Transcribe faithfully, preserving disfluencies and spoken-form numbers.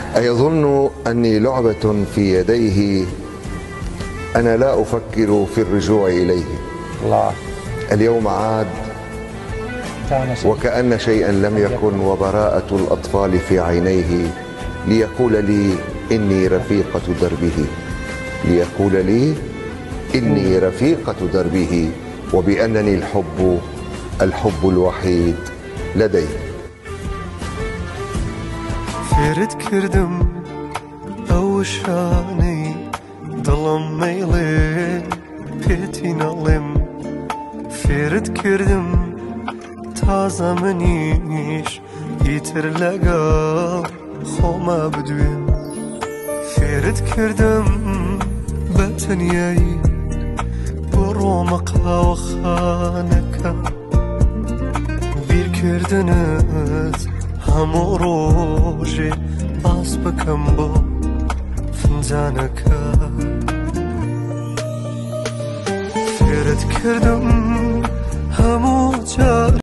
أيظن أني لعبة في يديه، أنا لا أفكر في الرجوع إليه. الله. اليوم عاد وكأن شيئا لم يكن، وبراءة الأطفال في عينيه، ليقول لي إني رفيقة دربه، ليقول لي إني رفيقة دربه، وبأنني الحب الحب الوحيد لديه. فێرت کردم ئەو شانەی دڵم مەیڵێ پێتی نەڵێم، فێرت کردم تازە منیش ئیتر لەگەڵ خۆما بدوێم، فێرت کردم بە تەنیایی بڕۆمە قاوەخانەکە، بیرکردنت هەموو ڕۆژێ باس بکەم بۆ فنجانەکە، فێرت کردم